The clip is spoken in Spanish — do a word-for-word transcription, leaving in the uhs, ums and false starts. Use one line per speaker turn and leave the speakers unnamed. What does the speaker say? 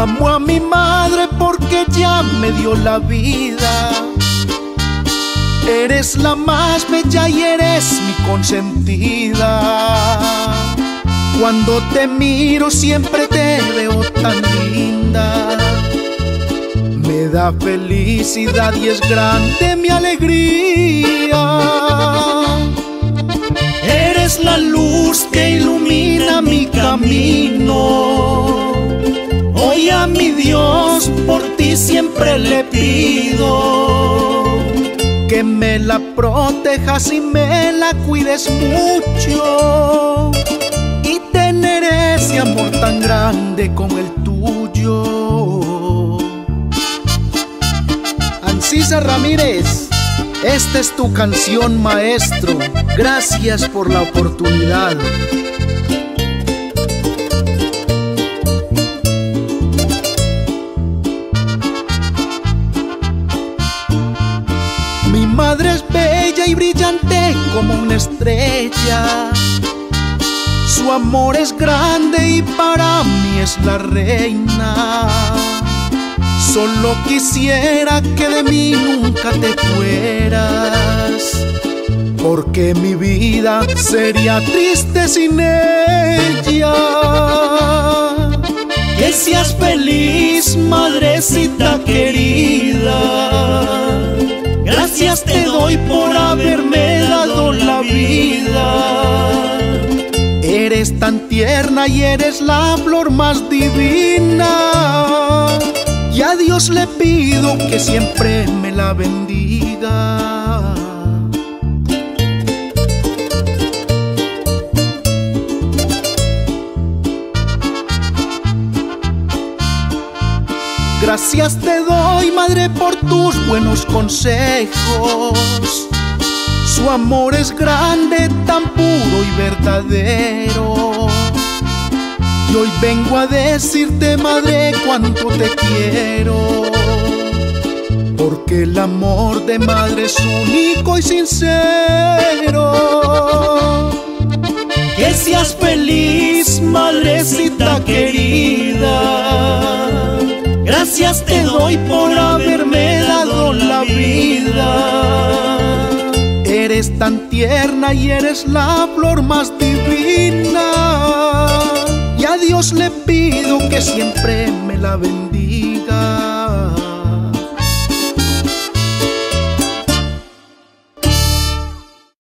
Amo a mi madre porque ya me dio la vida. Eres la más bella y eres mi consentida. Cuando te miro siempre te veo tan linda. Me da felicidad y es grande mi alegría. Eres la luz que ilumina mi camino. Hoy a mi Dios por ti siempre le pido que me la protejas y me la cuides mucho, y tener ese amor tan grande como el tuyo. Ancisa Ramírez, esta es tu canción, maestro. Gracias por la oportunidad. Mi madre es bella y brillante como una estrella. Su amor es grande y para mí es la reina. Solo quisiera que de mí nunca te fueras, porque mi vida sería triste sin ella. Que seas feliz, madrecita querida. Gracias te doy por haberme dado la vida. Eres tan tierna y eres la flor más divina. Y a Dios le pido que siempre me la bendiga. Gracias te doy, madre, por tus buenos consejos. Su amor es grande, tan puro y verdadero. Y hoy vengo a decirte, madre, cuánto te quiero, porque el amor de madre es único y sincero. Que seas feliz, madrecita querida. Gracias te doy por haberme dado la vida. Eres tan tierna y eres la flor más divina. Y a Dios le pido que siempre me la bendiga.